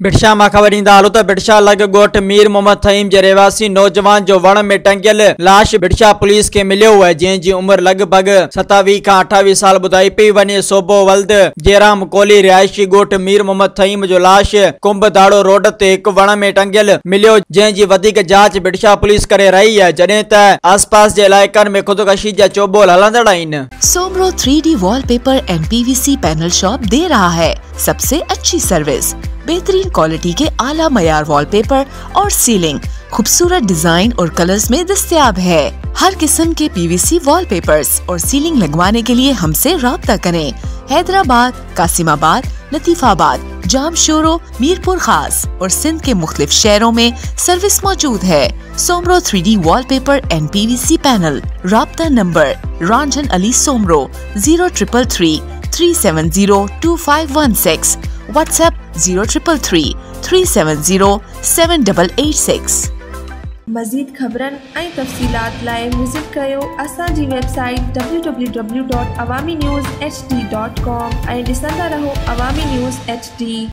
बिरशा मां ख़बर ईंदा हलो त बिरशा लग ॻोठ मीर मोहम्मद थईम जे रहवासी नौजवान जो वण में टंगियल लाश बिरशा पुलिस के मिलियो है, जंहिंजी उम्र लगभग 27 का 28 साल ॿुधाई पई वञे। सोबो वल्द जेराम कोली रिहायशी ॻोठ मीर मोहम्मद थईम जो लाश कुंभ दाड़ो रोड ते हिक वण में टंगियल मिलियो, जंहिंजी वधीक जांच बिरशा पुलिस करे रही है, जॾहिं त आसपास जे इलाइक़नि में खुदकशी जा चोबोल हलंदड़ आहिनि। Soomro 3D wallpaper and PVC panel shop दे रहा है सबसे अच्छी सर्विस, बेहतरीन क्वालिटी के आला मयार वॉलपेपर और सीलिंग खूबसूरत डिजाइन और कलर्स में दस्तयाब है। हर किस्म के PVC वॉलपेपर्स और सीलिंग लगवाने के लिए हमसे राब्ता करें। हैदराबाद, कासिमाबाद, लतीफाबाद, जामशोरो, मीरपुर खास और सिंध के मुख्तलिफ शहरों में सर्विस मौजूद है। Soomro 3D wallpaper and PVC panel. राब्ता नंबर रंजन अली सोमरो 0333 370 2516, WhatsApp 0333 370 7886। मज़ीद ख़बरन ऐं तफ़सीलात लाइ विज़िट कयो असांजी वेबसाइट www.awamiNewsHD.com ऐं ॾिसंदा रहो अवामी न्यूज़ HD।